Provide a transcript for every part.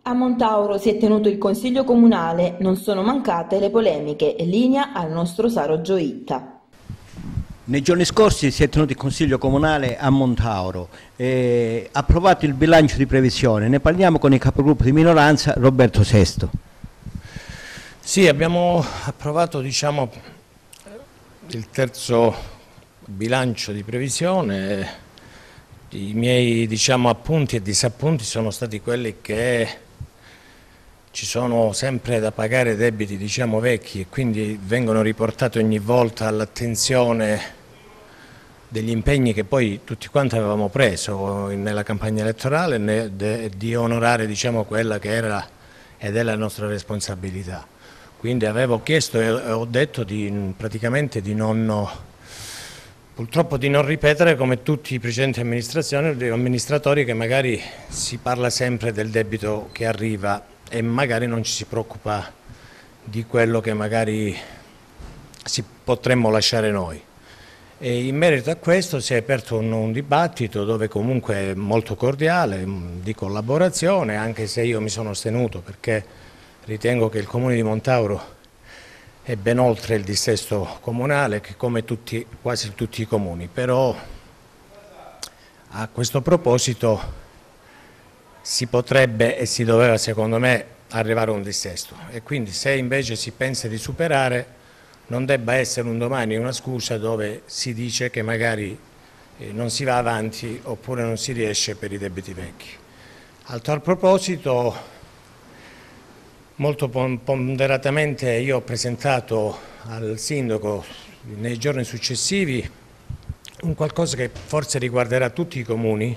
A Montauro si è tenuto il consiglio comunale, non sono mancate le polemiche, linea al nostro Saro Gioitta. Nei giorni scorsi si è tenuto il Consiglio Comunale a Montauro, approvato il bilancio di previsione. Ne parliamo con il capogruppo di minoranza Roberto Sesto. Sì, abbiamo approvato il terzo bilancio di previsione. I miei appunti e disappunti sono stati quelli che ci sono sempre da pagare debiti vecchi e quindi vengono riportati ogni volta all'attenzione degli impegni che poi tutti quanti avevamo preso nella campagna elettorale di onorare quella che era ed è la nostra responsabilità. Quindi avevo chiesto e ho detto praticamente purtroppo di non ripetere come tutti i precedenti amministratori che magari si parla sempre del debito che arriva e magari non ci si preoccupa di quello che magari potremmo lasciare noi. E in merito a questo si è aperto un dibattito dove comunque è molto cordiale, di collaborazione, anche se io mi sono astenuto perché ritengo che il Comune di Montauro è ben oltre il dissesto comunale, che come quasi tutti i comuni, però a questo proposito si potrebbe e si doveva secondo me arrivare a un dissesto e quindi se invece si pensa di superare non debba essere un domani una scusa dove si dice che magari non si va avanti oppure non si riesce per i debiti vecchi. A tal proposito, molto ponderatamente io ho presentato al sindaco nei giorni successivi un qualcosa che forse riguarderà tutti i comuni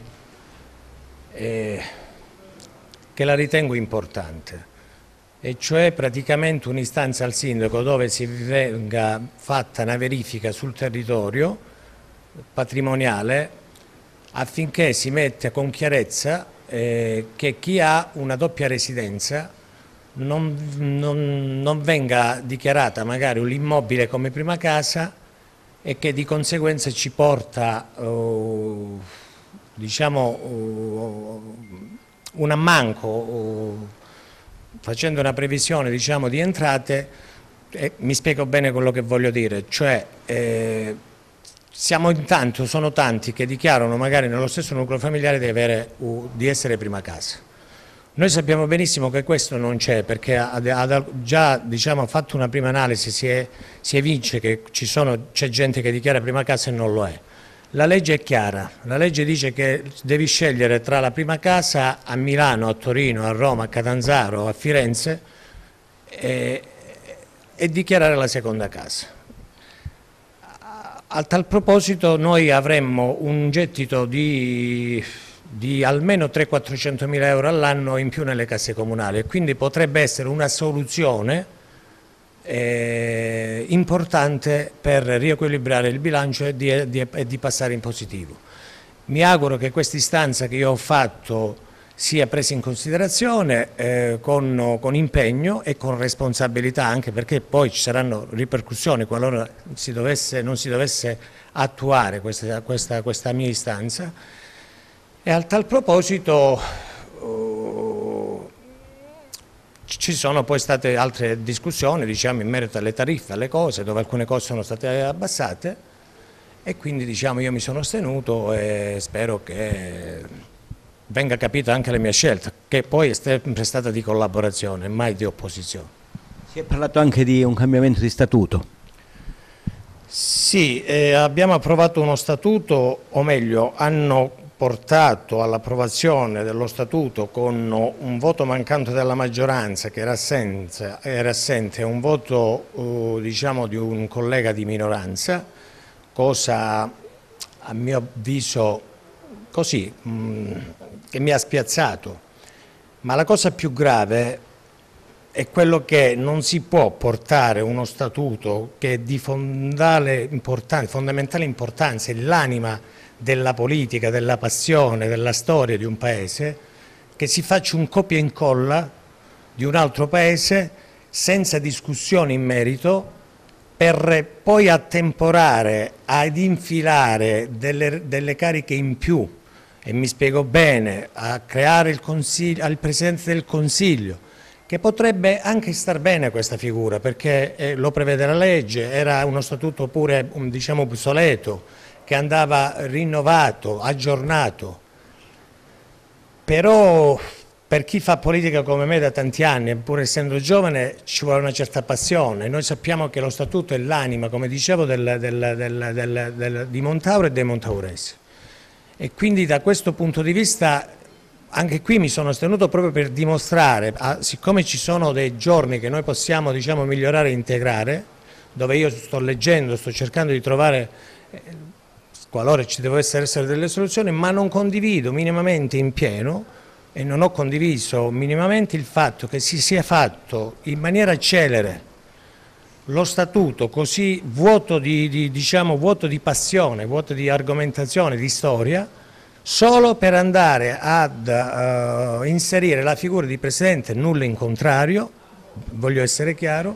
e che la ritengo importante. E cioè praticamente un'istanza al sindaco dove si venga fatta una verifica sul territorio patrimoniale affinché si metta con chiarezza che chi ha una doppia residenza non venga dichiarata magari l'immobile come prima casa e che di conseguenza ci porta un ammanco facendo una previsione di entrate, mi spiego bene quello che voglio dire, cioè sono tanti che dichiarano magari nello stesso nucleo familiare di essere prima casa. Noi sappiamo benissimo che questo non c'è perché già fatto una prima analisi si evince che c'è gente che dichiara prima casa e non lo è. La legge è chiara, la legge dice che devi scegliere tra la prima casa a Milano, a Torino, a Roma, a Catanzaro, a Firenze e dichiarare la seconda casa. A tal proposito noi avremmo un gettito di almeno 300-400 mila euro all'anno in più nelle casse comunali e quindi potrebbe essere una soluzione importante per riequilibrare il bilancio e di passare in positivo. Mi auguro che questa istanza che io ho fatto sia presa in considerazione con impegno e con responsabilità, anche perché poi ci saranno ripercussioni qualora non si dovesse attuare questa mia istanza. E a tal proposito ci sono poi state altre discussioni in merito alle tariffe, alle cose, dove alcune cose sono state abbassate e quindi io mi sono astenuto e spero che venga capita anche la mia scelta, che poi è sempre stata di collaborazione, mai di opposizione. Si è parlato anche di un cambiamento di statuto. Sì, abbiamo approvato uno statuto, o meglio, hanno portato all'approvazione dello statuto con un voto mancante della maggioranza che era assente e un voto di un collega di minoranza, cosa a mio avviso così che mi ha spiazzato, ma la cosa più grave è quello che non si può portare uno statuto che è di fondamentale importanza, è l'anima della politica, della passione, della storia di un paese, che si faccia un copia e incolla di un altro paese senza discussione in merito per poi attemporare ad infilare delle cariche in più e mi spiego bene, a creare il Presidente del Consiglio, che potrebbe anche star bene questa figura, perché lo prevede la legge, era uno statuto pure, diciamo, obsoleto, che andava rinnovato, aggiornato. Però per chi fa politica come me da tanti anni, pur essendo giovane, ci vuole una certa passione. Noi sappiamo che lo statuto è l'anima, come dicevo, di Montauro e dei montauresi. E quindi da questo punto di vista anche qui mi sono astenuto proprio per dimostrare, siccome ci sono dei giorni che noi possiamo, diciamo, migliorare e integrare, dove io sto leggendo, sto cercando di trovare, qualora ci devono essere delle soluzioni, ma non condivido minimamente in pieno e non ho condiviso minimamente il fatto che si sia fatto in maniera celere lo statuto così vuoto diciamo, vuoto di passione, vuoto di argomentazione, di storia, solo per andare ad inserire la figura di Presidente, nulla in contrario, voglio essere chiaro,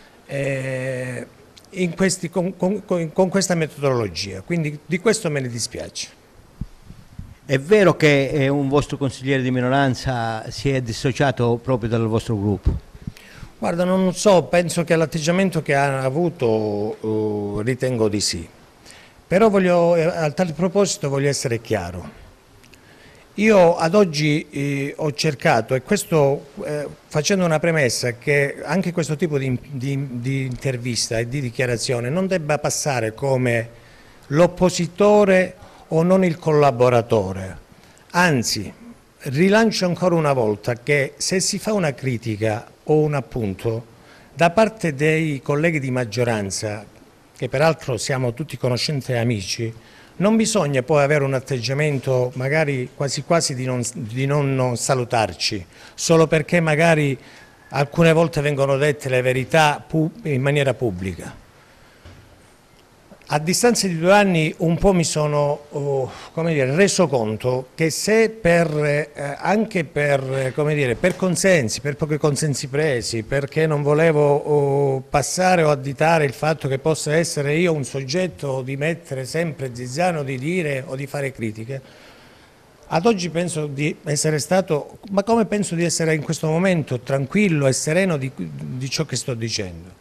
con questa metodologia. Quindi di questo me ne dispiace. È vero che un vostro consigliere di minoranza si è dissociato proprio dal vostro gruppo? Guarda, non so, penso che l'atteggiamento che ha avuto ritengo di sì. Però a tal proposito voglio essere chiaro. Io ad oggi ho cercato, e questo facendo una premessa, che anche questo tipo di intervista e di dichiarazione non debba passare come l'oppositore o non il collaboratore. Anzi, rilancio ancora una volta che se si fa una critica o un appunto da parte dei colleghi di maggioranza, che peraltro siamo tutti conoscenti e amici, non bisogna poi avere un atteggiamento magari quasi quasi di non salutarci, solo perché magari alcune volte vengono dette le verità in maniera pubblica. A distanza di 2 anni un po' mi sono come dire, reso conto che se anche per consensi, per pochi consensi presi, perché non volevo passare o additare il fatto che possa essere io un soggetto di mettere sempre zizzano, di dire o di fare critiche, ad oggi penso di essere stato, ma come penso di essere in questo momento, tranquillo e sereno di ciò che sto dicendo.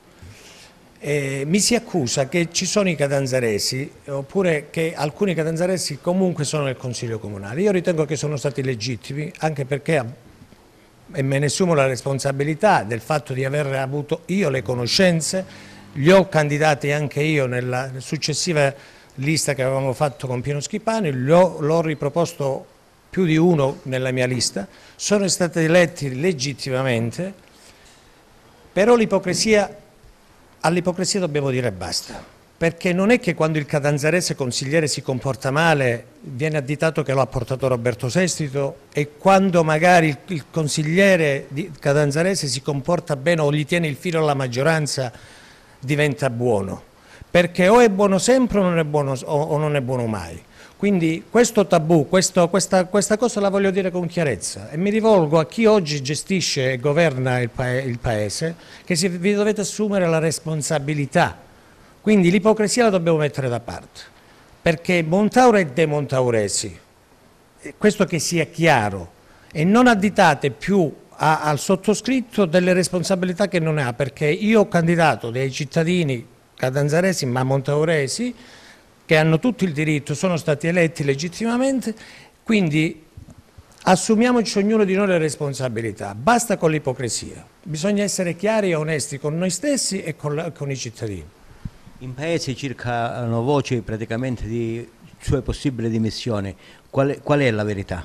Mi si accusa che ci sono i catanzaresi, oppure che alcuni catanzaresi comunque sono nel Consiglio Comunale. Io ritengo che sono stati legittimi, anche perché, e me ne assumo la responsabilità del fatto di aver avuto io le conoscenze, li ho candidati anche io nella successiva lista che avevamo fatto con Pino Schipani, l'ho riproposto più di uno nella mia lista, sono stati eletti legittimamente, però all'ipocrisia dobbiamo dire basta, perché non è che quando il catanzarese consigliere si comporta male viene additato che lo ha portato Roberto Sestito, e quando magari il consigliere catanzarese si comporta bene o gli tiene il filo alla maggioranza diventa buono, perché o è buono sempre o non è buono mai. Quindi questo tabù, questa cosa la voglio dire con chiarezza e mi rivolgo a chi oggi gestisce e governa il Paese, che vi dovete assumere la responsabilità. Quindi l'ipocrisia la dobbiamo mettere da parte, perché Montauro è dei montauresi, questo che sia chiaro, e non additate più al sottoscritto delle responsabilità che non ha, perché io ho candidato dei cittadini catanzaresi ma montauresi, che hanno tutto il diritto, sono stati eletti legittimamente, quindi assumiamoci ognuno di noi le responsabilità, basta con l'ipocrisia, bisogna essere chiari e onesti con noi stessi e con i cittadini. In paese circolano voci praticamente di sue possibili dimissioni, qual è la verità?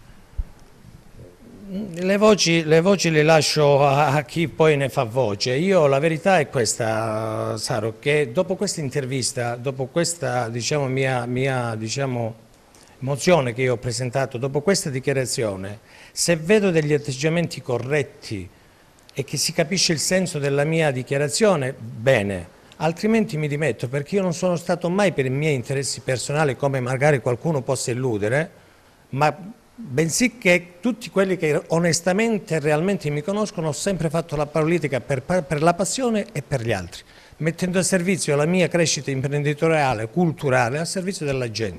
Le voci le lascio a chi poi ne fa voce. Io la verità è questa, Saro, che dopo questa intervista, dopo questa diciamo, mia diciamo, mozione che io ho presentato, dopo questa dichiarazione, se vedo degli atteggiamenti corretti e che si capisce il senso della mia dichiarazione, bene, altrimenti mi dimetto, perché io non sono stato mai per i miei interessi personali, come magari qualcuno possa illudere, ma bensì che tutti quelli che onestamente e realmente mi conoscono, ho sempre fatto la politica per la passione e per gli altri, mettendo a servizio la mia crescita imprenditoriale, culturale, al servizio della gente.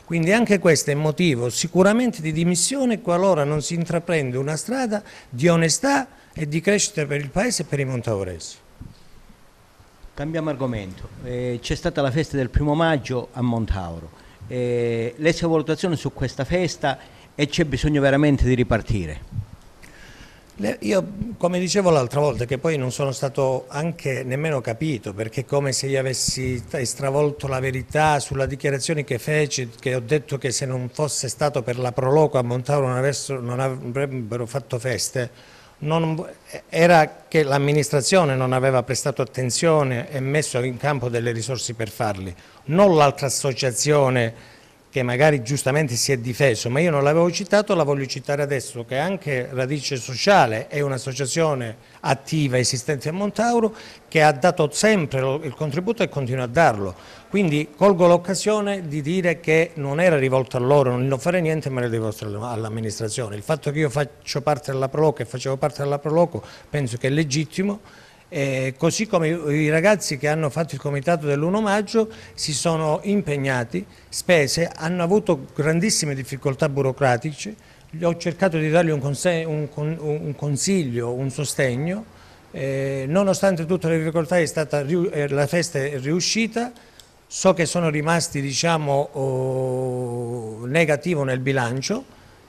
Quindi anche questo è motivo sicuramente di dimissione qualora non si intraprende una strada di onestà e di crescita per il Paese e per i montauresi. Cambiamo argomento. C'è stata la festa del 1° maggio a Montauro. Le sue valutazioni su questa festa e c'è bisogno veramente di ripartire? Io, come dicevo l'altra volta, che poi non sono stato anche nemmeno capito, perché è come se io avessi stravolto la verità sulla dichiarazione che feci, che ho detto che se non fosse stato per la Proloco a Montauro non avrebbero fatto feste. Era che l'amministrazione non aveva prestato attenzione e messo in campo delle risorse per farli, non l'altra associazione che magari giustamente si è difeso, ma io non l'avevo citato, la voglio citare adesso, che anche Radice Sociale è un'associazione attiva esistente a Montauro che ha dato sempre il contributo e continua a darlo. Quindi colgo l'occasione di dire che non era rivolto a loro, non devo fare niente, ma era rivolto all'amministrazione. Il fatto che io faccio parte della Proloco e facevo parte della Proloco penso che è legittimo. Così come i ragazzi che hanno fatto il comitato dell'1 maggio si sono impegnati, spese, hanno avuto grandissime difficoltà burocratiche, ho cercato di dargli un consiglio, un sostegno, nonostante tutte le difficoltà la festa è riuscita. So che sono rimasti, diciamo, negativo nel bilancio.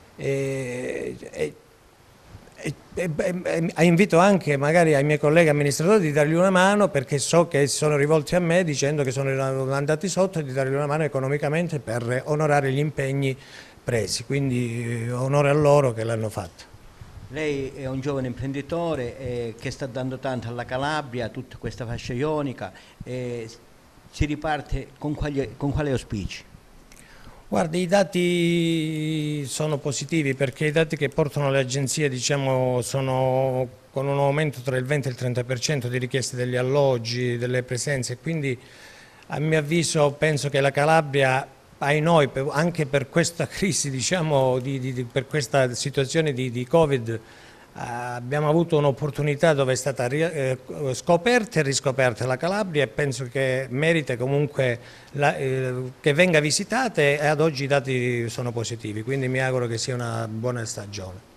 Invito anche magari ai miei colleghi amministratori di dargli una mano, perché so che sono rivolti a me dicendo che sono andati sotto, e di dargli una mano economicamente per onorare gli impegni presi, quindi onore a loro che l'hanno fatto. Lei è un giovane imprenditore che sta dando tanto alla Calabria, tutta questa fascia ionica, si riparte con quali auspici? Guardi, i dati sono positivi, perché i dati che portano le agenzie, diciamo, sono con un aumento tra il 20 e il 30% di richieste degli alloggi, delle presenze, quindi a mio avviso penso che la Calabria, ai noi, anche per questa crisi, diciamo, per questa situazione di Covid, abbiamo avuto un'opportunità dove è stata scoperta e riscoperta la Calabria, e penso che merita comunque che venga visitata, e ad oggi i dati sono positivi, quindi mi auguro che sia una buona stagione.